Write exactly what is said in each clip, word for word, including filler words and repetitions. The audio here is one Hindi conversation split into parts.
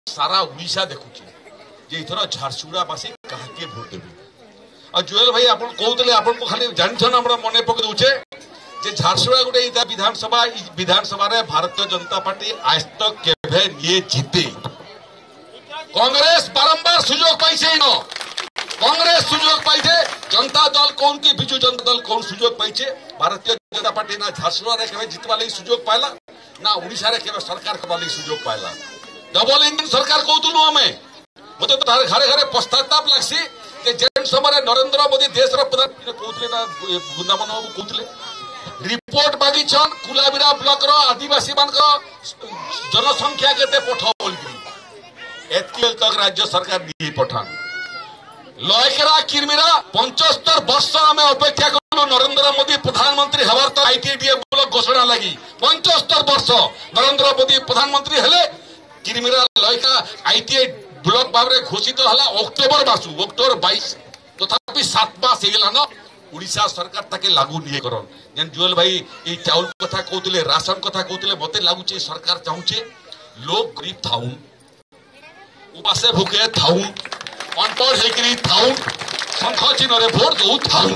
सारा ओडिशा देखुची जे इथर झारसुगुड़ावासी काहे भोट देबे। और जुएल भाई आपन कहते आपन को खाली जानछन हमरा मने पक दउचे जे झारसुगुड़ा गुटे इता विधानसभा विधानसभा रे भारतीय जनता पार्टी आज तक केभे निये जीते। कांग्रेस बारंबार सुजोग पाइछे न कांग्रेस सुजोग पाइछे जनता दल कौन की बिजू जनता दल कौन सुजोग पाइछे। भारतीय जनता पार्टी ना झारसुगुड़ा रे केभे जितवा लई सुजोग पाइला ना ओडिशा रे केभे सरकार करबा लई सुजोग पाइला। डबल इंजन सरकार कहतुनु हमें मते तो तार घरे घरे पश्चाताप लागसी जे जेन समय नरेंद्र मोदी देश रो प्रधान कहतले ना वृंदावन बाबू कहतले रिपोर्ट मागिछन कुलाबिरा ब्लॉक रो आदिवासी मान को जनसंख्या केते पठाओ बोलबी एतकिल तक राज्य सरकार दी पठान लयकेरा किरमिरा पचहत्तर वर्ष हमें अपेक्षा करू नरेंद्र मोदी प्रधानमंत्री हबार तो आईटीडीए ब्लॉक घोषणा लगी पचहत्तर वर्ष नरेंद्र मोदी प्रधानमंत्री हेले किरमिरा लयका आईटीआई ब्लॉक भाव घोषित तो हला अक्टोबर मासु अक्टोबर बाईस तथापि सात मास हेगलान ओडिशा सरकार ताके लागू नहीं करन। जेन जुएल भाई ये चाउल कथा कहते राशन कथा कहते मते लागुचे सरकार चाहूचे लोग गरीब थाउन उपासे भूखे थाउन अनपढ़ हेकरी थाउन शंख चिन्ह रे भोट दउ थाउन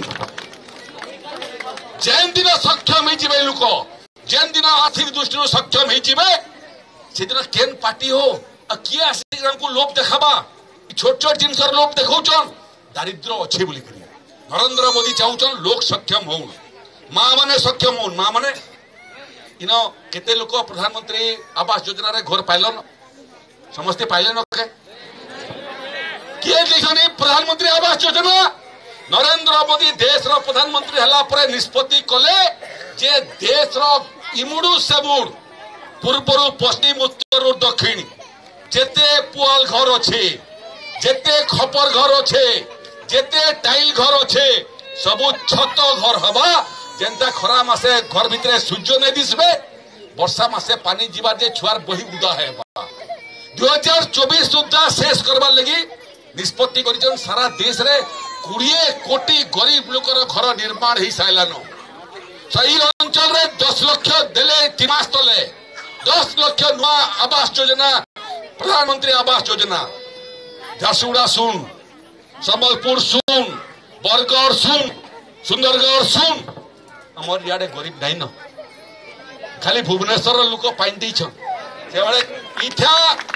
जेन दिन सक्षम ही जिबे लोक जेन दिन आर्थिक दृष्टि सक्षम ही जिबे से दिन केन पार्टी हो किए आसिक हमको लोभ देखाबा छोट छोट जिनस लोभ देखौछन दारिद्र अच्छे बोली करी नरेंद्र मोदी चाहूछन लोग सक्षम होन माँ माने सक्षम होन माँ माने इन केते लोक प्रधानमंत्री आवास योजना रे घर पाइलन समस्ते पाइलन के किए देखनी प्रधानमंत्री आवास योजना नरेंद्र मोदी देश रो प्रधानमंत्री हला परे निष्पत्ति कले जे देश रो इमुडू सेबुड पूर्व पश्चिम उत्तर दक्षिण जेते पुआल घर अच्छे जेते खपर घर अच्छे जेते टाइल घर अच्छे सबु छत घर हवा जेनता खरा मासे घर भितरे सूर्य नहीं दिसबे वर्षा मासे पानी जीवार जे छुआर बही उदा है दो हजार चौबीस सुधा शेष करबार लगी निष्पत्ति करिछन सारा देश रे बीस कोटी गरीब लोकर घर निर्माण ही साइलान सही अंचल रे दस लाख देले तीन मास तले दस लाख नुआ आवास योजना प्रधानमंत्री आवास योजना झारसुगुड़ा सुन संबलपुर सुन बरगढ़ सुन सुंदरगढ़ सुन हमर याडे गरीब नहीं न खाली भुवनेश्वर लोक पाइन दैछन सेवाले इथा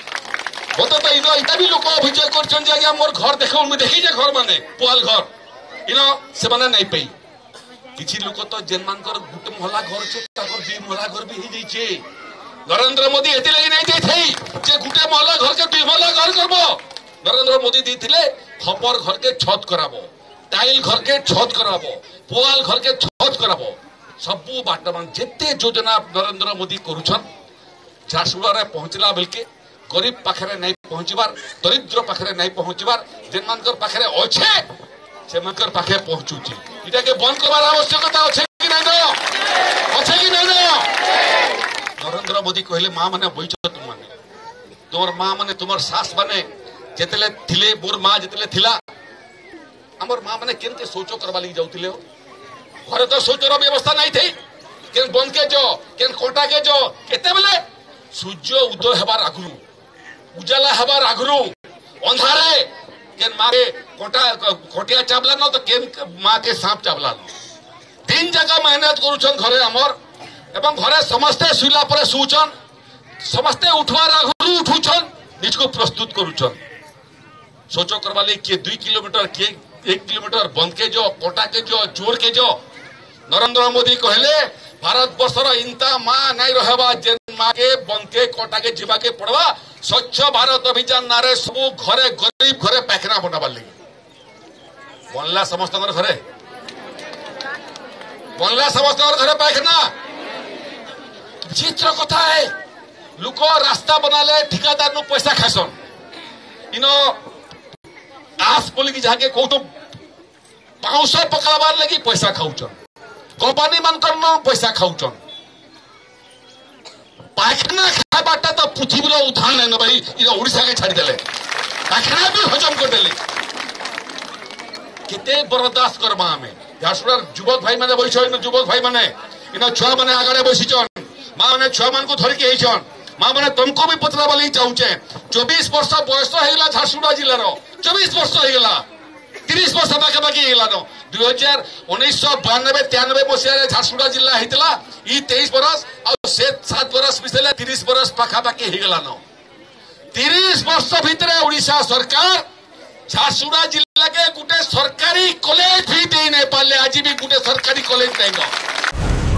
होत तो इनो इता भी लोक अभियोग करछन जे आज्ञा मोर घर देखो मैं देखि जे घर माने पुआल घर इनो से माने नहीं पई किछि लोक तो जेन मानकर गुटे मोहल्ला घर छे ताकर दुई मोहल्ला घर भी ही जाइछे नरेंद्र मोदी एति लगी नहीं देथई जे गुटे मोहल्ला घर के दुई मोहल्ला घर करबो नरेंद्र मोदी देथिले खपर घर के छत कराबो टाइल घर के छत कराबो पुआल घर के छत कराबो सबु बाटमान जेते योजना नरेंद्र मोदी करूछन झारसुगुड़ा रे पहुंचला बेलके गरीब पाखरे नहीं पहुंचबार दरिद्र पाखरे नहीं पहुंचबार जेन मानकर पाखरे अच्छे से मानकर पाखे पहुंचुची इटा के बंद करबार आवश्यकता अच्छे कि नहीं न अच्छे कि नहीं न नरेंद्र मोदी कहले माँ माने बैठ तुम माने तुमर माँ माने तुमर सास माने जेतले थिले मोर माँ जेतले थिला हमर माँ माने केनते सोचो करबा लगी जाउतिले हो घरे तो सोचर व्यवस्था नहीं थी केन बंद के जो केन कोटा के जो केते बेले सूर्य उदय हेबार आगुरु उजाला हेबार आगुरु अंधारे केन माँ के कोटा कोटिया चाबला न तो केन माँ के सांप चाबला न दिन जगह मेहनत करूछन घरे हमर एवं घरे समस्ते सुला पर सुचन समस्ते उठवार आगुरु उठुछन निजको प्रस्तुत करूछन सोचो करबा ले के दो किलोमीटर के एक किलोमीटर बंद के जो कोटा के जो जोर के जो नरेंद्र मोदी कहले भारत वर्षर इंता माँ नहीं रहबा जेन माँ के बंद के कोटा के जीवा के पड़वा स्वच्छ भारत अभियान नारे सबु घरे गरीब घरे पैखना बनाबार लगी बनला समस्त घरे बनला समस्त घरे पैखना चित्र कथा है लोक रास्ता बनाले ठिकादार नु पैसा खासन इनो आस बोली की जाके कहतो पाउस पकाबार लगी पैसा खाउछन कंपनी मानकर न पैसा खाउछन पाखना खाबाटा तो पृथ्वीर उदाहरण है भाई इनो ओडिशा के छाड़ी देले पाखना भी हजम कर देले केते बर्दाश्त करबा हमें झारसुगुड़ा युवक भाई माने बैठो इन युवक भाई माने इन छुआ माने आगरे बसिछन माँ मैंने छुआ मान को धरिकी होइछन माँ मैंने तुमको भी पचरा वाली चाहूचे चौबीस वर्ष बयस होगा झारसुगुड़ा जिलार चौबीस वर्ष होगा तीस वर्ष पाखापाखि होगा दुई हजार उन्नीस बयानबे तेयानबे मसीह झारसुगुड़ा जिला होता ये तेईस बरस से सात बरस मिसेले तीस बरस पाखापाखि होगा तीस वर्ष भितर ओडिशा सरकार झारसुगुड़ा जिला के गोटे सरकारी कॉलेज भी दे नहीं पारे आज भी गोटे सरकारी कॉलेज नहीं।